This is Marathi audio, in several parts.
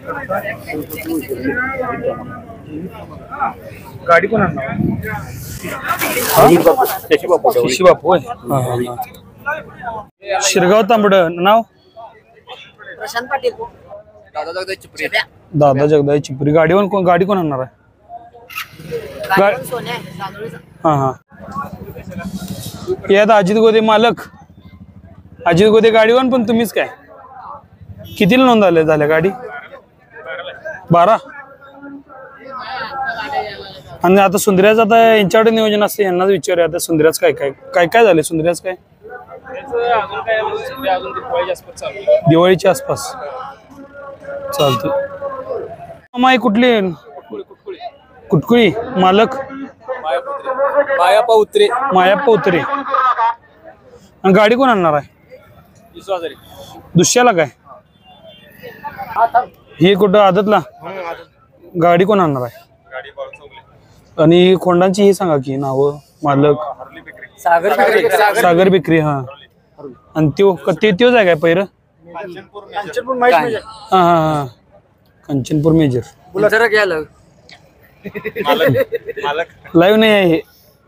गाडी कोण आणणार? शशी बापू होय. शिरगाव तांबड नाव प्रशांत पाटील. दादा जगदाई चिपरी. गाडी कोण आणणार आहे? हा हा यात अजित गोदे मालक. अजित गोदे गाडीवर पण तुम्हीच काय? कितीला नोंद झाल्या गाडी? 12. आणि आता सुंदर्याच आता यांच्याकडे नियोजन असते, यांनाच विचारूया आता सुंदर्याच काय झाले? सुंदर्याच काय दिवाळीच्या आसपास चालतं. माई कुठली? कुटकुळी. मालक मायाप्पा उतरे. आणि गाडी कोण आणणार आहे? दुसऱ्याला काय? ही कुठं आदतला? गाडी कोण आणणार आहे? आणि खोंडांची ही सांगा की नाव. मालक सागर बिक्री. हा आणि त्योच आहे काय पहिरं? हा हा कंचनपूर मेजर. लाईव्ह नाही आहे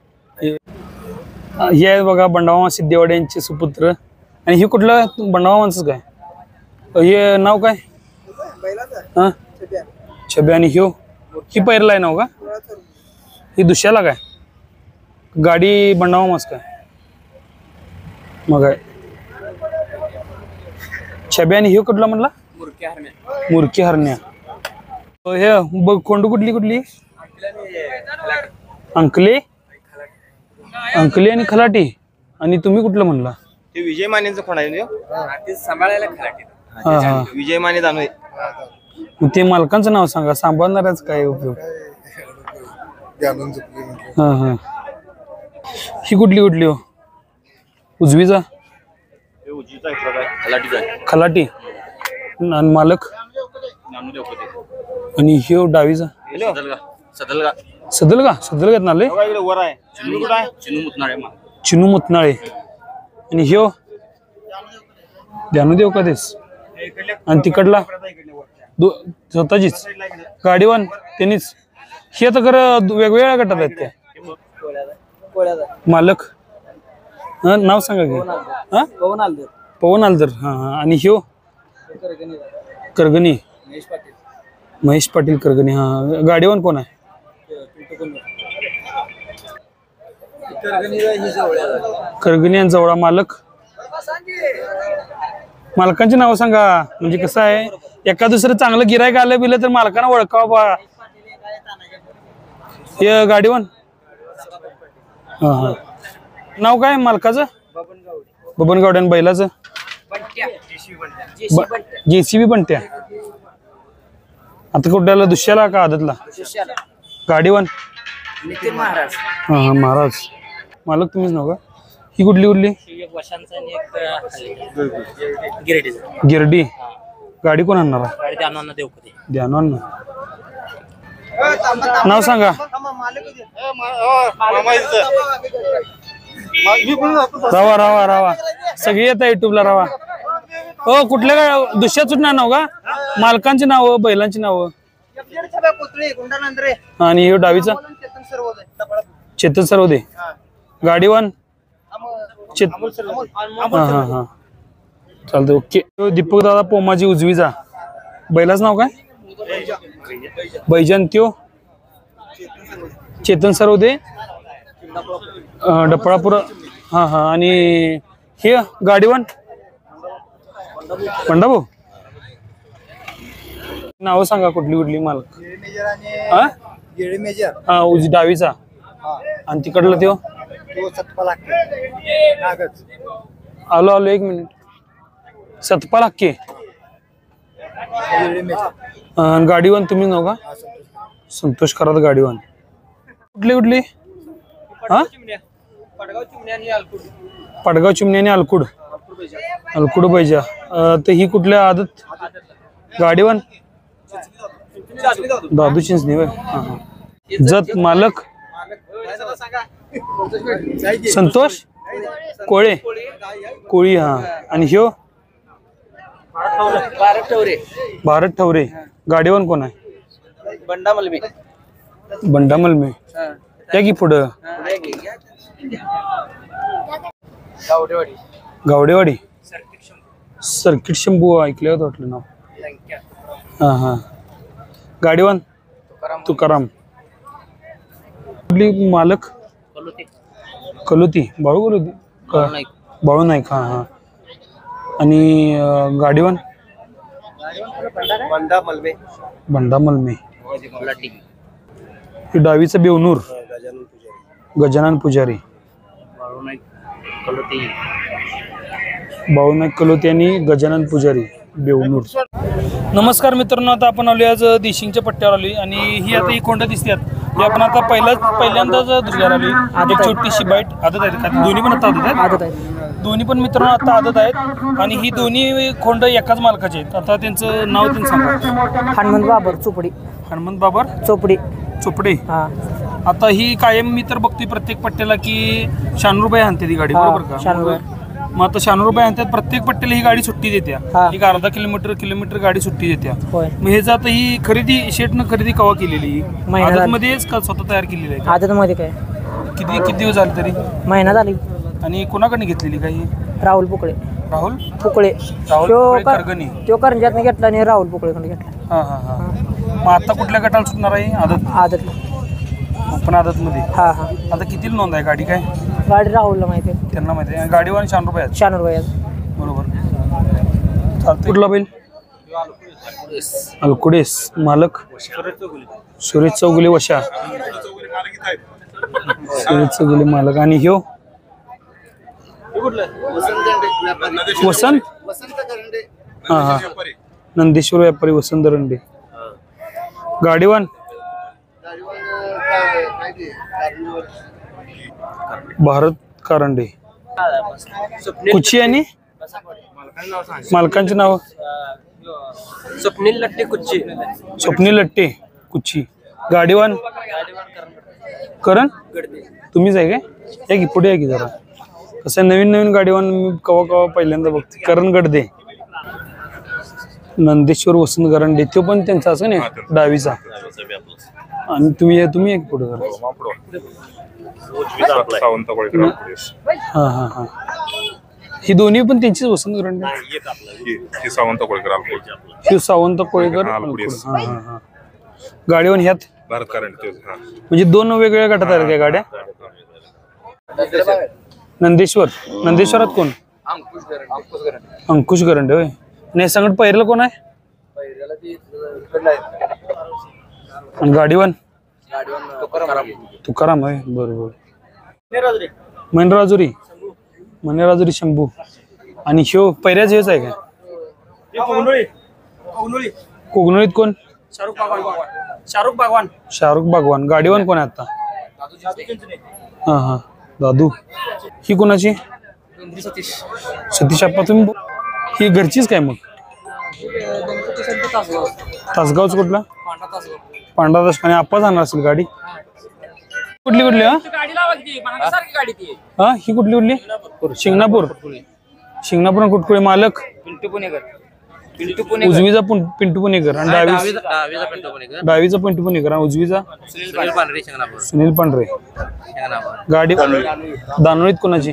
हे आहे बघा. बंडामामा सिद्धेवाडे यांचे सुपुत्र. आणि हे कुठलं बंडामामांच काय? हे नाव काय? हा छब्या. आणि ह्यो ही पहिरला आहे नाव का? ही दुसऱ्याला काय? गाडी बंडामामाच काय? मग छब्या. आणि ह्यो कुठला म्हणला? मुरकी हरण्या. हे बघ कोंडू कुठली? अंकले आणि खलाटी. आणि तुम्ही कुठलं म्हणला? ते विजय मानेचं कोण आहे? सांभाळायला खलाटी. विजय माने दानवे. ते मालकांचं नाव सांगा. सांभाळणाऱ्याच काय उपयोग? हा हा ही कुठली हो? उजवीचा खलाटी. आणि मालक? आणि ह्यो डावीचा सदलगात नाले चिनू मुतनाळे. आणि ह्यो ध्यानदेव कधीच. आणि तिकडला स्वतःचीच गाडीवान त्यांनीच. हे आता खरं वेगवेगळ्या गटात आहेत त्या. मालक नाव सांगा की. पवन आलदर. हा हा आणि ह्यो करगणी. महेश पाटील करगणी. हा गाडीवान कोण आहे? करगणी आणि जवळा. मालक? मालकांची नाव सांगा. म्हणजे कसं आहे एका दुसरं चांगलं गिरायक आलं बिलं तर मालकांना ओळखावं बा. हे गाडीवान. हा हा नाव काय मालकाचं? बबन गावडे. आणि बैलाचं? JCB बंट्या. आता कुठल्याला? दुसऱ्याला का आदतला? गाडीवान महाराज. हा हा महाराज. मालक तुम्हीच नाव का? ही कुठली? गिरडी. गाडी कोण आणणार आहे? ध्यानवान. नाव सांगा. रावा सगळी येत युट्यूबला. रावा हो. कुठल्या दुसऱ्या सुटणार नाव का? मालकांची नाव, बैलांची नाव. आणि हे डावीचा चेतन सरवदे. गाडीवान हा हा हा चालतंय. ओके. दीपक दादा पोमाजी उजवीचा. बैलाच नाव काय? बैजन. त्यो चेतन सरवदे डपळापूर. हा हा आणि हे गाडीवान पंडाभाऊ. नाव सांगा कुठली मालक? हा डावीचा. आणि तिकडला त्यो आलो 1 मिनिट. सतपाल हक्के. गाडीवान तुम्ही नाव का? संतोष खरात. गाडीवान कुठली? हा पडगाव चिमणी आणि अलकुड बैजा. तर ही कुठल्या आदत? गाडीवान दादू चिंचणी. हा हा जत. मालक संतोष कोळी. हा आणि ह्यो भारत ठवरे. गाडीवान कोण आहे? बंडा मलबी. बंडा मलमे. या की पुढं. गावडेवाडी. गावडेवाडी. सर्किट शंभू ऐकले होत वाटलं नाव. हा हा. गाडीवान तुकाराम. कुठली मालक? कलुती. बाळू कलुती. बाळू नाईक. हा हा. आणि गाडीवान? बंडा मलबे. बंडा मलमे. ही डावीचं बेवनूर. गजानन पुजारी. बाळू नाईक कलोती आणि गजानन पुजारी बेवनूर. नमस्कार मित्रांनो, आता आपण आलो आज देशिंगच्या पट्ट्यावर आली आणि ही आता ही कोंड दिसतात ही आपण आता पहिल्यांदाच दुसऱ्यावर आली. एक छोटीशी बाईट आदत आहेत का? दोन्ही पण आता आदत आहेत. दोन्ही पण मित्रांनो आता आदत आहेत आणि ही दोन्ही खोंड एकाच मालकाचे आहेत. आता त्यांचं नाव त्यांनी सांगा. हनुमंत बाबर चोपडी. हनुमंत बाबर चोपडी. चोपडे. हा. आता ही कायम मी तर बघतोय प्रत्येक पट्ट्याला की 96 रुपये आणते ती गाडी, बरोबर का? 96. मग आता 96 रुपये आणतात प्रत्येक पट्ट्याला ही गाडी सुट्टी देत्या. हा. एक अर्धा किलोमीटर गाडी सुट्टी देत्या. होय. मग ह्याचं आता ही खरेदी शेटनं खरेदी कवा केलेली? महिना मध्येच का स्वतः तयार केलेली आहे? आदत मध्ये काय किती दिवस झाले तरी? महिना झाली. आणि कोणाकडे घेतलेली काही? राहुल पुकळे. राहुल पुकळे. राहुल पुकळे करगणी. तो करंजातने घेतला आणि राहुल पुकळेकडे घेतला. हा हा हा. मग आता कुठल्या गटाला सुटणार आहे? आदत. पण आदत मध्ये. हा हा. आता किती नोंद आहे गाडी? काय गाडी राहुलला माहिती आहे. त्यांना माहिती आहे. गाडीवर 96 रुपये आहेत. 96 रुपये. बरोबर. चालतंय. कुठला बैल? अलकुडेस. मालक? सुरेश चौगुले वशा. सुरेश चौगुले मालक. आणि ह्यो वसंत. हा हा. नंदेश्वर व्यापारी वसंत दरंडे. गाडीवान? भारत कारंडे. कुची आणि मालकांचे नाव? स्वप्नील लट्टे कुच्ची. स्वप्नील लट्टे कुची. गाडीवान? करण. तुम्हीच आहे काय? या की पुढे या की जरा. कसं नवीन गाडीवान मी कवा पहिल्यांदा बघते. करण गडदे. नंदेश्वर वसंत गरंडे. तो पण त्यांचा असं नाही डावीचा. आणि तुम्ही एक पुढे हा हा हा. ही दोन्ही पण त्यांचीच वसंत गरंडे. सावंत कोळेकर. हा हा हा. गाडीवर ह्यात म्हणजे दोन वेगवेगळ्या गटात आहेत त्या गाड्या. नंदेश्वरात कोण? अंकुश गरंडे. होय. आणि संगत पहिरला कोण आहे? आणि गाडीवान? तुकाराम आहे. बरोबर. मनेराजुरी शंभू. आणि ह्यो पहिल्याच हेच आहे का? कोगनोळीत कोण? शाहरुख बागवान. गाडीवान कोण आहे आता? हा हा. दादू. ही कोणाची? सतीश आप्पा. तुम्ही ही घरचीच काय मग? तासगावच. कुठला? पांढरा तास. आणि आप्पा जाणार असेल गाडी. कुठली? हा ही कुठली? शिंगणापूर. कुठकुळे. मालक? उजवीचा पिंटू पुणेकर. आणि डावीचा पिंटू पुणेकर. आणि उजवीचा सुनील पांढरे. गाडी दानोळीत कोणाची?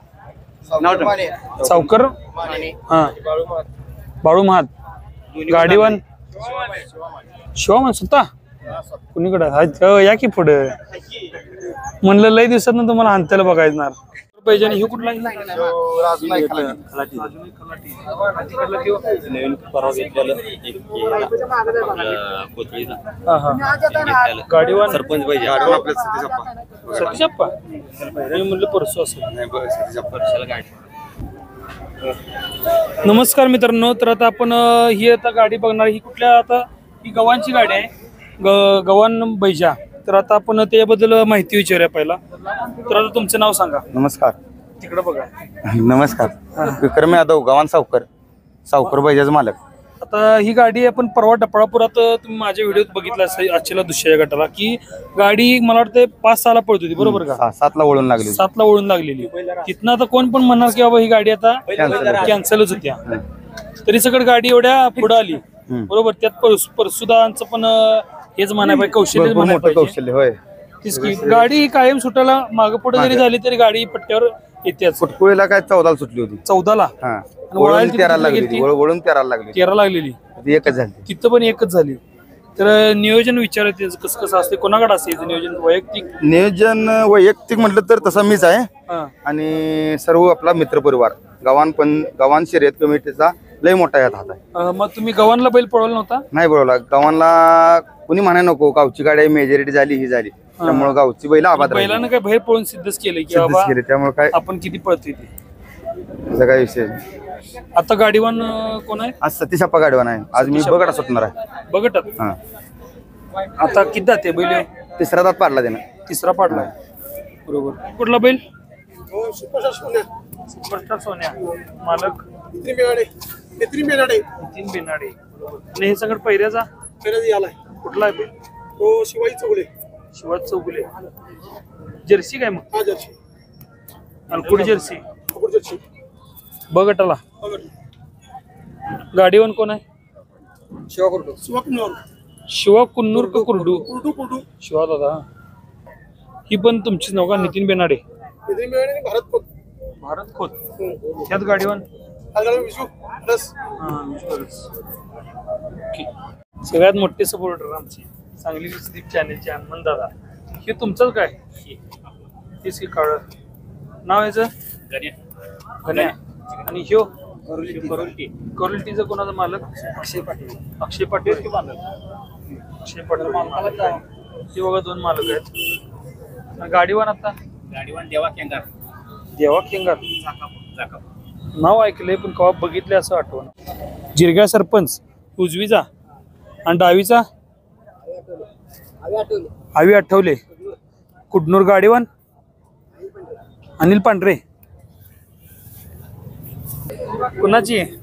सावकर. हा. बाळू महात. गाडीवान? शिवामान स्वतः. कुणीकडे आहेत? या की पुढे. म्हणलं लय दिवसात ना तुम्हाला हानत्याला बघायचं पाहिजे. आणि हे कुठला? गाडीवान? सरपंच पाहिजे. सतीश आप्पा. म्हणलं परसू असेल. नमस्कार मित्रांनो, तर आता आपण ही आता गाडी बघणार. ही कुठल्या? आता ही गव्हांची गाडी आहे. गव्हाण बैजा. तर आता आपण त्याबद्दल माहिती विचारूया पहिला. तर आता तुमचं नाव सांगा. नमस्कार. तिकडे बघा. नमस्कार. विक्रम यादव. गव्हाण सावकर बैजाचा मालक. आता ही गाडी आपण परवा डपळापुरात तुम्ही माझ्या व्हिडिओत बघितला आजच्या दुसऱ्या गटाला की गाडी मला वाटतं 5-6 ला पळत होती, बरोबर का? 7 ला वळून लागली. 7 ला वळून लागलेली. तिथनं आता कोण पण म्हणणार की बाबा ही गाडी आता कॅन्सलच होत्या. तरी सगळं गाडी एवढ्या पुढे आली बरोबर. त्यात परसुदांचं पण हेच म्हणाय पाहिजे, कौशल्य भरपूर म्हणाय मोठं पाहिजे. कौशल्य होय. तीच की गाडी ही कायम सुटायला मागे पुढे जरी झाली तरी गाडी पट्ट्यावर येतेच. फुटकुळीला काय 14 सुटली होती. 14ला हा वळायला वळून किती 13 लागली गेली? होती. वळून 13 लागली 13 लागलेली. होती. एकच झाली. तिथं पण एकच झाली. तर नियोजन विचारायचं कसं कसं असते, कोणाकडे असते नियोजन वैयक्तिक? नियोजन वैयक्तिक म्हटलं तर तसा मीच आहे हा. आणि सर्व आपला मित्रपरिवार गव्हाण शर्यत कमिटीचा लय मोठा यात हात आहे. मग तुम्ही गव्हाणला बैल पळवला नव्हता? नाही बोलवला गव्हाणला कुणी म्हणाय नको, गावची गाडी मेजॉरिटी झाली ही झाली त्यामुळे गावची बैल आबाद राहिली. बैलानं काय बाहेर पळून सिद्धच केलं की सिद्धच बाबा केले त्यामुळे काय आपण किती पळतोय ते. त्याचा काय विषय नाही. आता गाडीवान कोण आहे? आज सतीशाप्पा गाडवान आहे. आज मी बगटा सुटणार आहे. बघटात. हा आता किती जाते बैल? तिसरा दात पाडला त्यानं. तिसरा पाडलाय. बरोबर. कुठला बैल? सुपरस्टार सोन्या. मालक नितीन बेनाडे. आणि हे सगळं पहिऱ्याचा कुठला आहे बैल? शिवाजी चौगुले. जर्सी काय मग? अलकुड जर्सी. बघटाला. गाडीवर कोण आहे? शिवा कुन्नूर का कुर्डू? शिवा दादा. ही पण तुमचीच नाव का? नितीन बेनाडे. भारत खोत. त्यात गाडीवर सगळ्यात मोठे सपोर्टर आमचे सांगली स्लीप चॅनेलचे हनुमान दादा. हे तुमचंच काय? तेच की काळ नाव याचं गण्या. आणि ह्यो करुलटीचा कोणाचा मालक? अक्षय पाटील. अक्षय पाटील की मालक? अक्षय पाटील मालक. ते बघा दोन मालक आहेत. गाडीवान आता देवा खेंगार. नाव ऐकलंय पण कवा बघितले असं आठवण. जिरग्या सरपंच उजवीचा आणि डावीचा आवी आठवले. कुडनूर गाडीवान अनिल पांढरे. कुणाची आहे?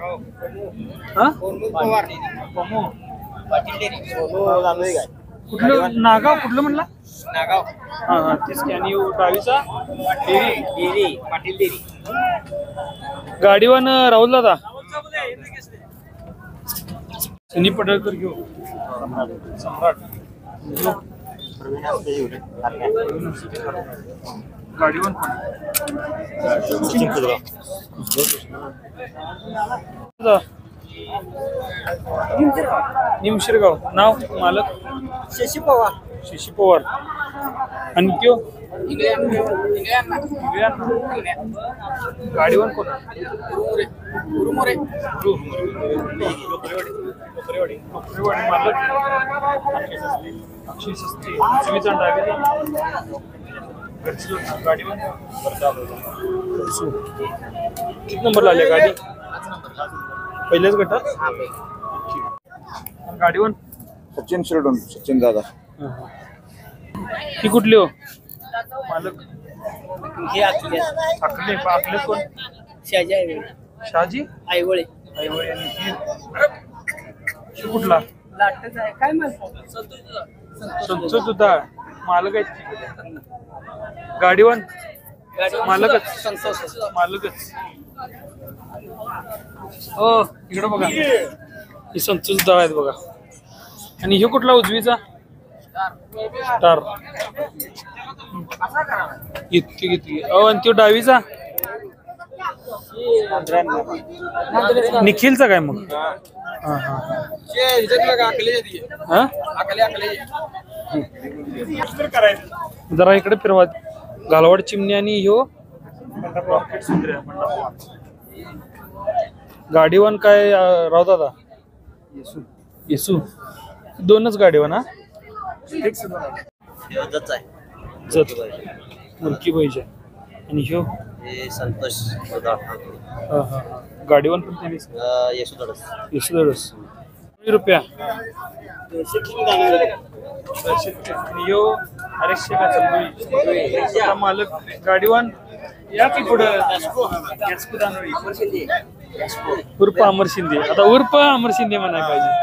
कुठलं नागाव? कुठलं म्हणला? हा हा तेच की. आणि डावीचा गाडीवान राहुल दादा. सनी पडळकर घेऊ. सम्राट. गाडीवान निमशिरगाव. नाव मालक? शशी पवार. आणि त्यो गाडीवान कोण? मालक अक्षय सस्ते. गाडीवान किती नंबरला आल्या गाडी? पहिल्याच गटात. गाडीवान सचिन शिरडून. सचिन दादा. ही कुठली हो? मालक आखले. आखले कोण? शहाजी आईवळे. आणि ही कुठला? संतोष दुधाळ. मालक आहेत. गाडीवान मालकच. हो इकडं बघा. ही संतोष दुधाळ आहेत बघा. आणि हे कुठला उजवीचा? स्टार. इतकी किती. आणि तो डावीचा निखिलचा काय मग? जरा इकडे फिरवा. घालवाड चिमणी आणि ह्यो गाडीवान काय राव दादा? येसू. दोनच गाडीवान. हा जत मुलकी पाहिजे. आणि ह्यो संतोष गाडीवान पण त्यांनीच. येसुदडस. रुपया. आणि ह्यो अरे मालक गाडीवान. या की पुढं उर्फ अमर शिंदे. आता उर्फ अमर शिंदे म्हणाय पाहिजे.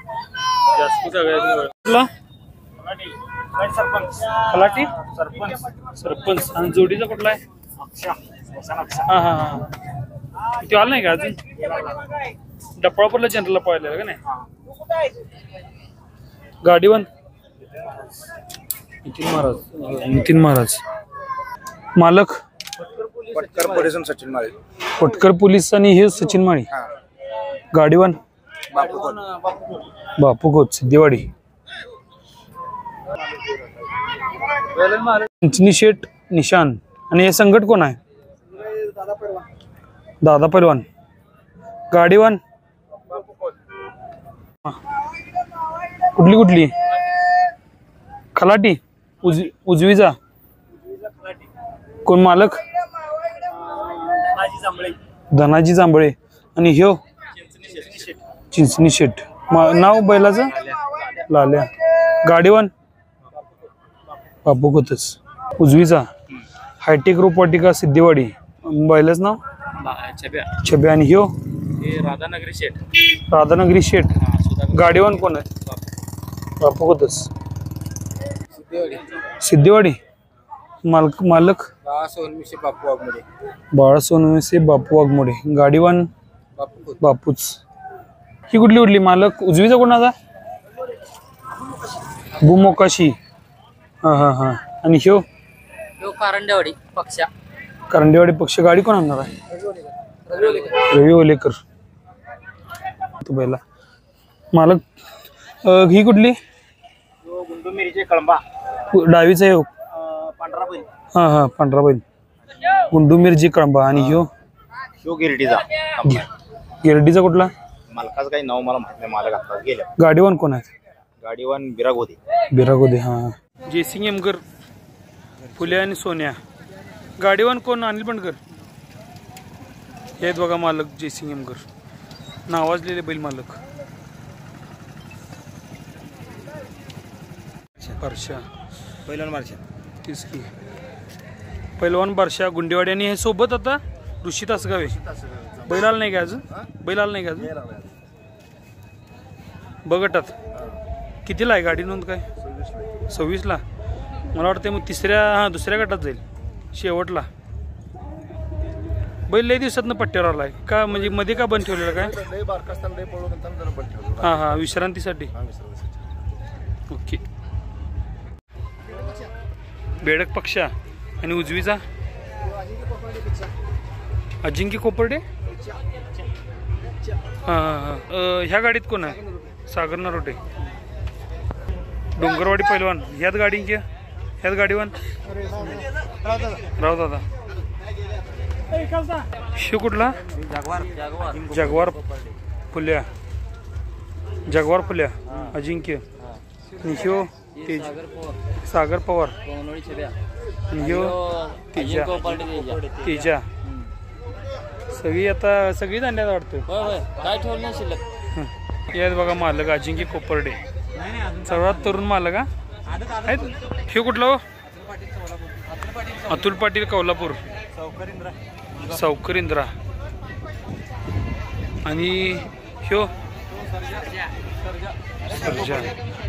फलाटी सरपंच. आणि जोडीचा कुठला आहे? हा हा हा. तो आला नाही का अजून? डपळापूरला जनरलला पळालेला का नाही? गाडीवन नितीन महाराज. मालक पटकर पोलीस सचिन माळी. पटकर पोलीस आणि हे सचिन माळी. गाडीवन बापू खोत सिद्धेवाडी. चिंचणी शेठ निशान. आणि हे संकट कोण आहे? दादा पैलवान. गाडीवन कुठली कुठली? खलाटी उजवीचा कोण मालक? धनाजी जांभळे. आणि ह्यो चिंचणी शेठ. नाव बैलाचं लाल्या. गाडीवन बापू खोतच उजवीचा. हायटेक रोपवाटिका सिद्धेवाडी. बैलाच नाव छब्या. आणि ह्यो राधानगरी शेठ. गाडीवान कोण आहे? बापू खोतच सिद्धेवाडी. मालक बाळा सोनवसे बापू वाघमोडे. गाडीवान बापूच. ही कुठली कुठली? मालक उजवीचा कोणाचा? भूमोकाशी. हा हा हा. आणि ह्यो कारंडेवाडी पक्षा. करंडेवाडी पक्ष. गाडी कोण आणणार आहे? रवी ओलेकर. तू पहिला मालक. ही कुठली? डावीचा ह्यो हा हा पांढरा बैल. गुंडू मिरजी कळंबा. आणि ह्यो गिरडीचा कुठला? मालकाचं काही नाव मला माहित नाही. मालक आता गेल्या. गाडीवान कोण आहे? गाडीवान बिरागोदे. बिरागोदे. हा. जयसिंग एमकर फुले आणि सोन्या. गाडीवान कोण? अनिल बंडकर. हे बघा मालक जयसिंग एमकर. नावाजलेले बैल मालक. बारशा पहिलवान मार्च. तीच की पैलवान बारशा गुंडेवाडी. आणि हे सोबत आता ऋषी तासगावे. बैल आला नाही का अजून? बैल आला नाही का अजून? बघटात कितीला आहे गाडी नोंद? काय 26ला? मला वाटतं मग दुसऱ्या गटात जाईल शेवटला. बैल लय दिवसातनं पट्ट्यावर आलाय का? म्हणजे मध्ये का बंद ठेवलेला काय? हा हा विश्रांतीसाठी. ओके. बेडक पक्षा. आणि उजवीचा अजिंक्य कोपर्डे. हा हा हा. ह्या गाडीत कोण आहे? सागर नरोटे. डोंगरवाडी पैलवान. ह्यात गाडी ह्यात गाडीवान राव दादा. शिव कुठला? जगवार फुल्या. जगवार फुल्या. अजिंक्य. ह्यो तेज सागर पवार. ह्यो तेजा. सगळी आता सगळी जाण्यात वाटतं. काय ठेवलं नाही शिल्लक. यात बघा मालक अजिंक्य कोपर्डे. सर्वात तरुण मालक आहेत. हे कुठलं हो? अतुल पाटील कोल्हापूर. सावकरिंद्रा. आणि ह्यो सर्जा.